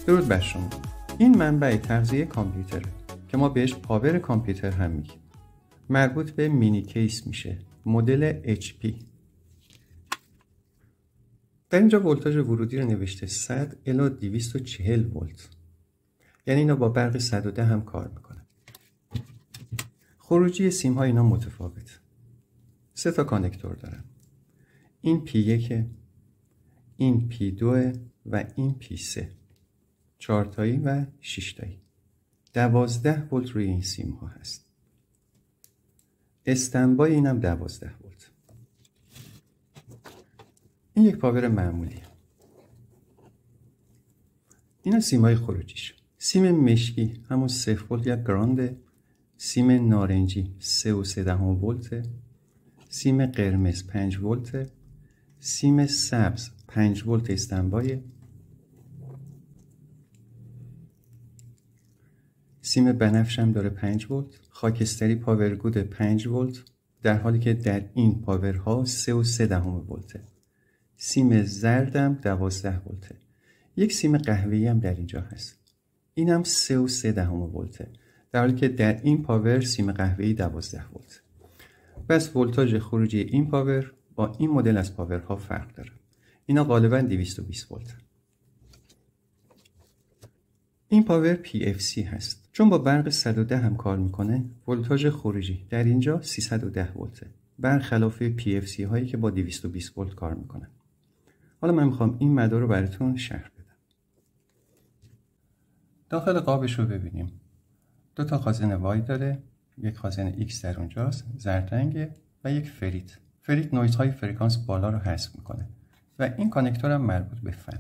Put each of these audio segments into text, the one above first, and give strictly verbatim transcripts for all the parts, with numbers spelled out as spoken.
درود بر شما. این منبع تغذیه کامپیوتر که ما بهش پاور کامپیوتر هم میگیم. مربوط به مینی کیس میشه، مدل اچ پی. در اینجا ولتاژ ورودی رو نوشته صد الی دویست و چهل ولت. یعنی اینا با برق صد و ده هم کار میکنن. خروجی سیم ها اینا متفاوت. سه تا کانکتور دارن. این پی یک، این پی دو و این پی سه. چهار تایی و شش تایی. دوازده ولت روی این سیم ها هست. استنبای اینم دوازده ولت. این یک پاور معمولیه. اینا سیم های خروجیش. سیم مشکی همون صفر ولت یا گرانده. سیم نارنجی سه و سه دهم ولت. سیم قرمز پنج ولت. سیم سبز پنج ولت استنبای. سیم بنفش هم داره پنج ولت. خاکستری پاورگود پنج ولت، در حالی که در این پاورها سه و سه دهم ولته. سیم زردم دوازده ولته. یک سیم قهوه‌ای هم در اینجا هست. اینم سه و سه دهم ولته، در حالی که در این پاور سیم قهوه‌ای دوازده ولت. پس ولتاژ خروجی این پاور با این مدل از پاورها فرق داره. اینا غالبا دویست و بیست ولت. این پاور پی اف سی هست. چون با برق صد و ده هم کار میکنه، ولتاژ خروجی در اینجا سیصد و ده ولته، برخلاف پی اف سی هایی که با دویست و بیست ولت کار میکنن. حالا من میخوام این مدار رو براتون شرح بدم. داخل قابش رو ببینیم. دو تا خازن وای داره، یک خازن ایکس در اونجاست، زرد رنگه، و یک فریت. فریت نویز های فرکانس بالا رو حذف میکنه و این کانکتور هم مربوط به فن.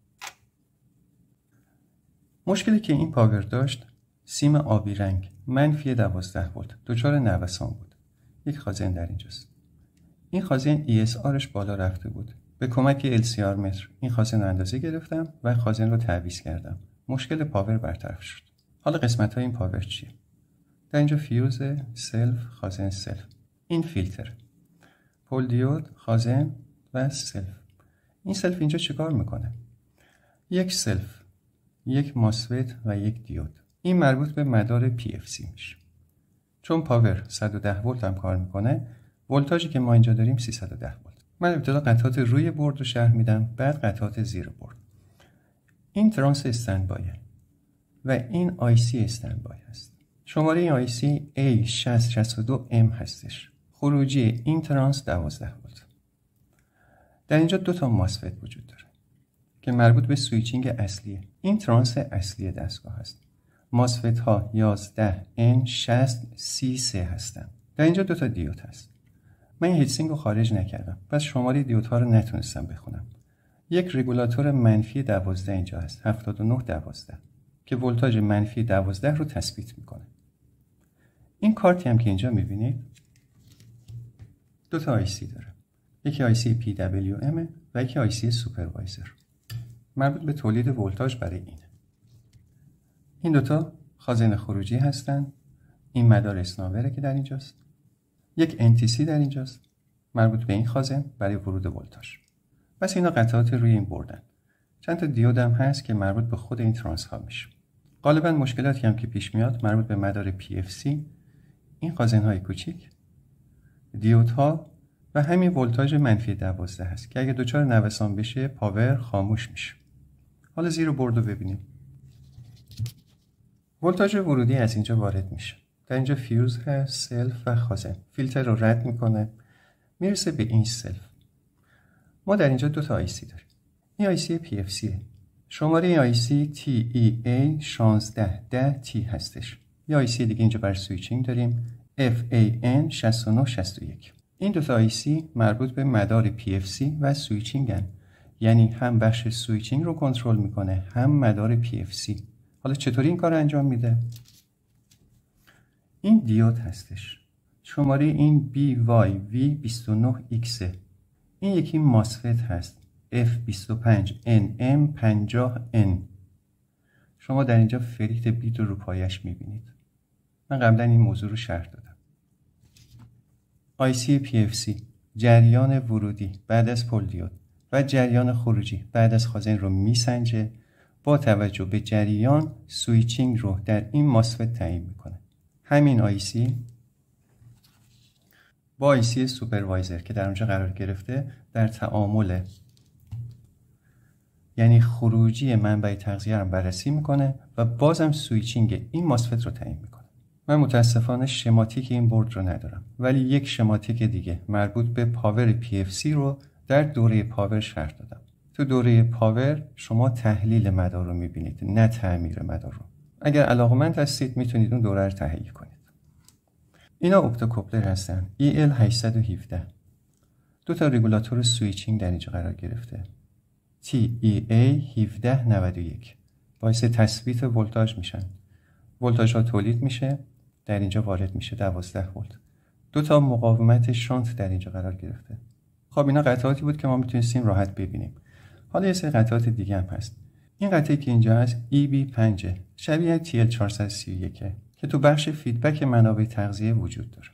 مشکلی که این پاور داشت، سیم آبی رنگ منفی دوازده ولت دچار نوسان بود. یک خازن در اینجاست. این خازن ای اس آرش بالا رفته بود. به کمک ال سی آر متر این خازن رو اندازه گرفتم و خازن رو تعویض کردم. مشکل پاور برطرف شد. حالا قسمت های این پاور چیه؟ در اینجا فیوز، سلف، خازن سلف. این فیلتر، پول دیود، خازن و سلف. این سلف اینجا چیکار میکنه؟ یک سلف، یک ماسفت و یک دیود. این مربوط به مدار پی اف سی میشه. چون پاور صد و ده ولت هم کار میکنه، ولتاژی که ما اینجا داریم سیصد و ده ولت. من ابتدا قطعات روی بورد رو شرح میدم، بعد قطعات زیر بورد. این ترانس استندبای و این آی سی استندبای هست. شماره این آی سی ای شصت شصت و دو ام هستش. خروجی این ترانس دوازده ولت. در اینجا دو تا ماسفت وجود داره که مربوط به سویچینگ اصلیه. این ترانس اصلی دستگاه هست. ماسفت ها یازده ان شصت سی سه هستن. در اینجا دو تا دیود هست. من این هیتسینگ رو خارج نکردم، پس شماره دیودها رو نتونستم بخونم. یک رگولاتور منفی دوازده اینجا هست، هفتاد و نه دوازده، که ولتاژ منفی دوازده رو تثبیت میکنه. این کارتی هم که اینجا میبینید دو تا آی سی داره. یکی آی سی پی دبلیو ام و یکی آی سی سوپروایزر. مربوط به تولید ولتاژ برای اینه. این دوتا خازن خروجی هستن. این مدار اسناوره که در اینجاست. یک ان تی سی در اینجاست، مربوط به این خازن برای ورود ولتاژ. پس اینا قطعات روی این بردن. چند تا دیود هم هست که مربوط به خود این ترانس ها میشه. غالبا مشکلاتی هم که پیش میاد مربوط به مدار پی اف سی، این خازن های کوچیک، دیود ها و همین ولتاژ منفی دوازده هست که اگه دچار نوسان بشه پاور خاموش میشه. حالا زیر برد رو ببینیم. ولتاژ ورودی از اینجا وارد میشه. در اینجا فیوز هست، سلف و خازن. فیلتر رو رد میکنه، میرسه به این سلف. ما در اینجا دو تا آی سی داریم. این آی سی پی اف سی، شماره این آی سی تی ای ای شانزده ده تی هستش. یه آی سی دیگه اینجا برای سویچینگ داریم، اف ای ان شصت و نه شصت و یک. این دو تا آی سی مربوط به مدار پی اف سی و سویچینگ هن. یعنی هم بخش سویچینگ رو کنترل میکنه، هم مدار پی اف سی. حالا چطوری این کار انجام میده؟ این دیود هستش. شماره این بی وای وی بیست و نه ایکس. این یکی ماسفت هست، اف بیست و پنج ان ام پنجاه ان. شما در اینجا فریت بیت رو رو پایش میبینید. من قبلا این موضوع رو شرح دادم. آی سی پی اف سی، جریان ورودی بعد از پول دیود و جریان خروجی بعد از خازن رو میسنجه. با توجه به جریان سویچینگ رو در این ماسفت تعیین میکنه. همین آیسی با آیسی سوپروایزر که در اونجا قرار گرفته در تعامل، یعنی خروجی منبع تغذیه رو بررسی میکنه و بازم سویچینگ این ماسفت رو تعیین میکنه. من متاسفانه شماتیک این بورد رو ندارم، ولی یک شماتیک دیگه مربوط به پاور پی اف سی رو در دوره پاور شرح دادم. تو دوره پاور شما تحلیل مدار رو میبینید، نه تعمیر مدار رو. اگر علاقمند هستید میتونید اون دوره رو تهیه کنید. اینا اپتوکوپلر هستن. ای ال هشتصد و هفده. دو تا رگولاتور سویچینگ در اینجا قرار گرفته. تی ای ای هفده نود و یک باعث تثبیت ولتاژ میشن. ولتاژ ها تولید میشه، در اینجا وارد میشه دوازده ولت. دو تا مقاومت شانت در اینجا قرار گرفته. خب اینا قطعاتی بود که ما میتونستیم راحت ببینیم. حالا یه سری قطعات دیگه هم هست. این قطعی که اینجا هست ای بی پنج شبیه تی ال چهارصد و سی و یک که تو بخش فیدبک منابع تغذیه وجود داره.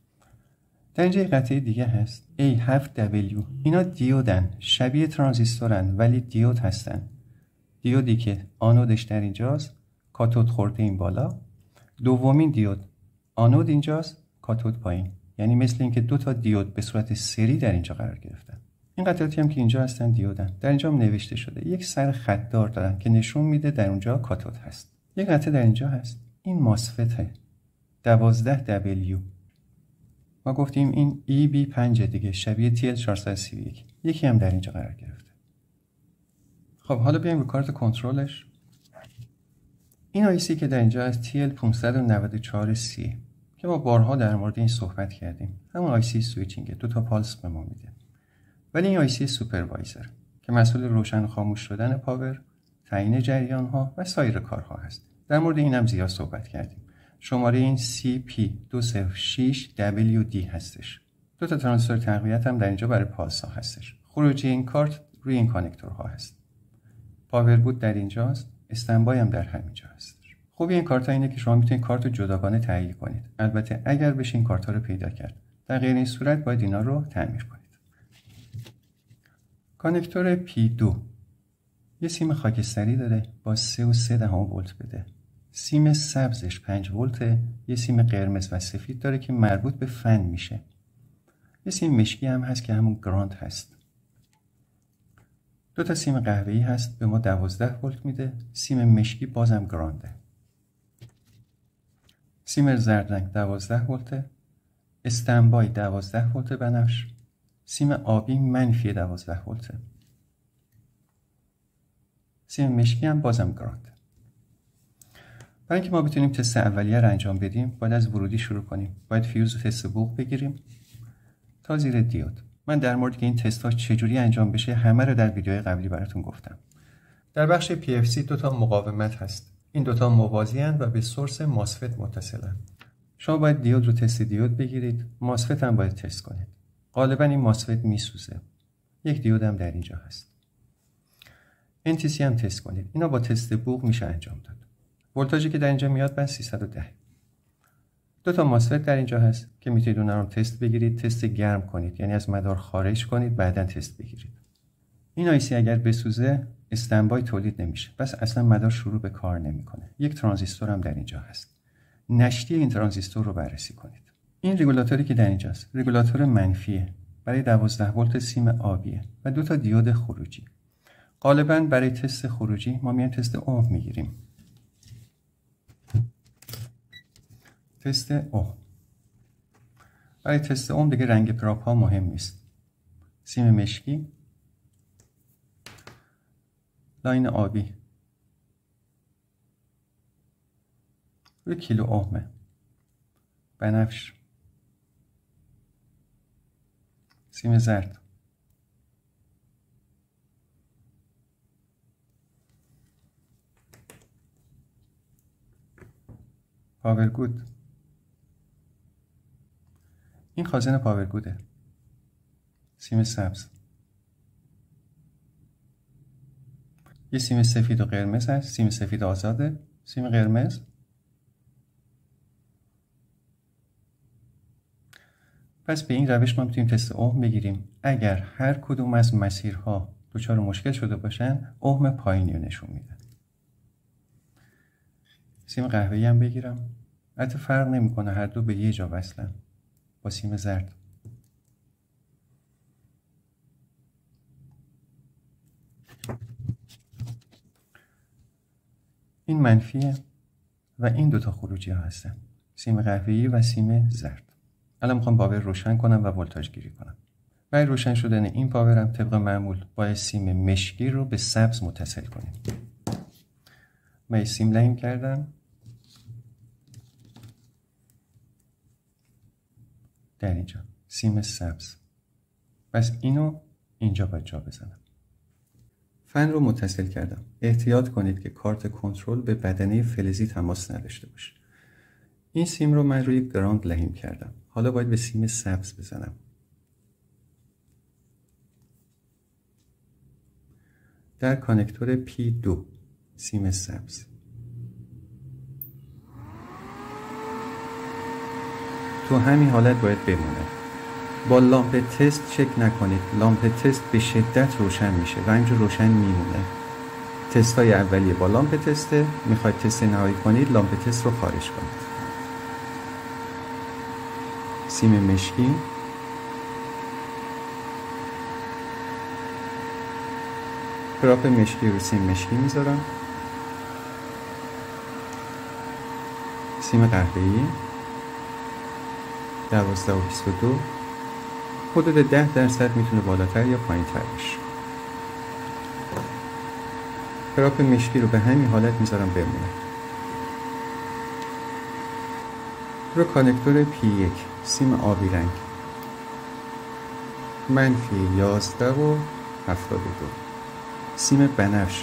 در اینجا یه قطعه دیگه هست ای هفت دبلیو. اینا دیودن، شبیه ترانزیستورن ولی دیود هستن. دیودی که آنودش در اینجاست، کاتود خورده این بالا. دومین دیود آنود اینجاست، کاتود پایین. یعنی مثل اینکه دو تا دیود به صورت سری در اینجا قرار گرفتن. این قطعاتی هم که اینجا هستن دیودن. در اینجا هم نوشته شده یک سر خطدار دارن که نشون میده در اونجا کاتود هست. یک قطعه در اینجا هست. این ماسفت دوازده دبلیو. ما گفتیم این ای بی پنج دیگه شبیه تی ال چهارصد و سی و یک. یکی هم در اینجا قرار گرفته. خب حالا بیایم رو کارت کنترلش. این آیسی که در اینجا از تی ال پانصد و نود و چهار سی که ما بارها در مورد این صحبت کردیم. همون آیسی سویچینگ دو تا پالس به ما میده. ولی این آیسی سوپروایزر که مسئول روشن و خاموش شدن پاور، تعیین جریان ها و سایر کارها هست. در مورد این هم زیاد صحبت کردیم. شماره این سی پی دو صفر شش دبلیو دی هستش. دو تا ترانزیستور تقویت هم در اینجا برای پالس ها هستش. خروجی این کارت روی این کانکتورها هست. پاور بود در اینجاست، استندبای هم در همینجا هست. خوبی این کارت ها اینه که شما میتونید کارت رو جداگانه تهیه کنید. البته اگر بشه این کارت ها رو پیدا کرد. در غیر این صورت باید اینا رو تعمیر کنید. کانکتور پی دو یه سیم خاکستری داره با سه و سه دهم ولت بده. سیم سبزش پنج ولته، یه سیم قرمز و سفید داره که مربوط به فن میشه. یه سیم مشکی هم هست که همون گراند هست. دو تا سیم قهوه‌ای هست به ما دوازده ولت میده. سیم مشکی بازم گرانده. سیم زرد رنگ دوازده ولته. استندبای دوازده ولت بنفش. سیم آبی منفی دوازده ولته. سیم مشکی هم بازم گراند. برای اینکه ما بتونیم تست اولیه رو انجام بدیم باید از ورودی شروع کنیم. باید فیوز و تست بوق بگیریم تا زیر دیود. من در مورد که این تست ها چجوری انجام بشه همه رو در ویدیوهای قبلی براتون گفتم. در بخش پی اف سی دو تا مقاومت هست. این دو تا موازی هستند و به سورس ماسفت متصلن. شما باید دیود رو تست دیود بگیرید، ماسفت هم باید تست کنید. غالبا این ماسفت میسوزه. یک دیود هم در اینجا هست. ان تی سی هم تست کنید. اینا با تست بوق میشه انجام داد. ولتاژی که در اینجا میاد بس سیصد و ده. دو تا ماسفت در اینجا هست که میتونید اونها رو تست بگیرید، تست گرم کنید، یعنی از مدار خارج کنید بعداً تست بگیرید. این آیسی اگر بسوزه استندبای تولید نمیشه، پس اصلا مدار شروع به کار نمیکنه. یک ترانزیستور هم در اینجا هست. نشتی این ترانزیستور رو بررسی کنید. این رگولاتوری که در اینجاست رگولاتور منفیه، برای دوازده ولت سیم آبیه و دو تا دیود خروجی. غالباً برای تست خروجی ما میایم تست اوم میگیریم. تست اوم. برای تست اوم دیگه رنگ پراپ ها مهم نیست. سیم مشکی، لاین آبی روی کیلو اومه، بنفش، سیم زرد، پاورگود. این خازن پاورگوده. سیم سبز. یه سیم سفید و قرمز هست. سیم سفید آزاده. سیم قرمز. پس به این روش ما میتونیم تست اوم بگیریم. اگر هر کدوم از مسیرها دچار مشکل شده باشن، اوم پایینی رو نشون میده. سیم قهوه‌ای هم بگیرم. البته فرق نمیکنه، هر دو به یه جا وصلن با سیم زرد. این منفیه و این دوتا خروجی ها هستن، سیم قهوه‌ای و سیم زرد. الان میخوام پاور روشن کنم و ولتاژ گیری کنم. برای روشن شدن این پاورم طبق معمول باید سیم مشکی رو به سبز متصل کنیم. من سیم لاین کردم، در اینجا سیم سبز، پس اینو اینجا باید جا بزنم. فن رو متصل کردم. احتیاط کنید که کارت کنترل به بدنه فلزی تماس نداشته باشه. این سیم رو من روی گراند لحیم کردم. حالا باید به سیم سبز بزنم. در کانکتور پی دو سیم سبز. تو همین حالت باید بمونه. با لامپ تست چک نکنید. لامپ تست به شدت روشن میشه و اینجا روشن میمونه. تست های اولیه با لامپ تسته. میخواید تست نهایی کنید، لامپ تست رو خارج کنید. سیم مشکی، پراپ مشکی رو سیم مشکی میذارم. سیم قهوه‌ای دوازده و بیست و دو، حدود ده درصد میتونه بالاتر یا پایین تر بشه. پراپ مشکی رو به همین حالت میذارم بمونه. رو کانکتور پی یک سیم آبی رنگ منفی یازده و هفتاد و دو، سیم بنفش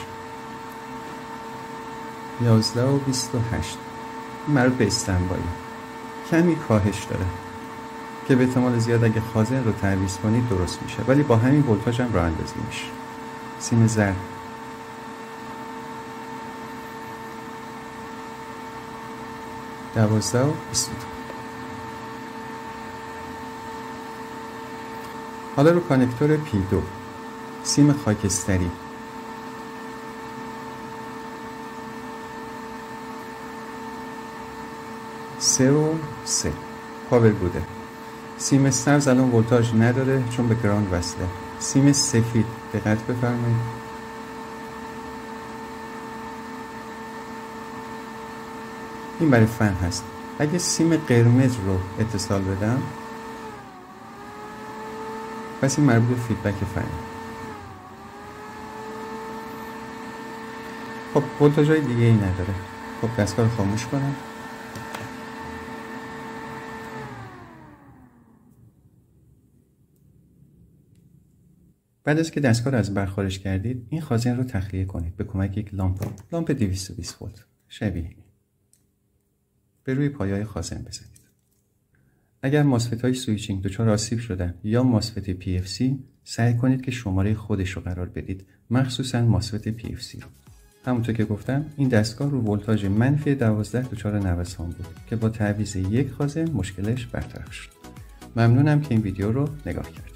یازده و بیست و هشت، مربوط به استنبایی، کمی کاهش داره که به احتمال زیاد اگه خازن رو تعویض کنید درست میشه، ولی با همین ولتاژ هم راه اندازی میشه. سیم زرد دوازده و بیست و دو. حالا رو کانکتور پی دو سیم خاکستری سه و سه پاور بوده. سیم سبز الان ولتاژ نداره چون به گراند وصله. سیم سفید دقت بفرمایید. این برای فن هست. اگه سیم قرمز رو اتصال بدم، پس این مربوط به فیدبک فن. خب ولتاژ های دیگه ای نداره. خب دستگاه رو خاموش کنم. بعد از که دستگاه رو از بر خارج کردید، این خازن رو تخلیه کنید به کمک یک لامپ لامپ دویست و بیست ولت شبیه این. به روی پایه‌های خازن بزنید. اگر ماسفت های سویچینگ دچار آسیب شدن یا ماسفت پی اف سی، سعی کنید که شماره خودش رو قرار بدید، مخصوصا ماسفت پی اف سی رو. همونطور که گفتم این دستگاه رو ولتاژ منفی دوازده دچار نوسان بود که با تعویض یک خازن مشکلش برطرف شد. ممنونم که این ویدیو رو نگاه کردید.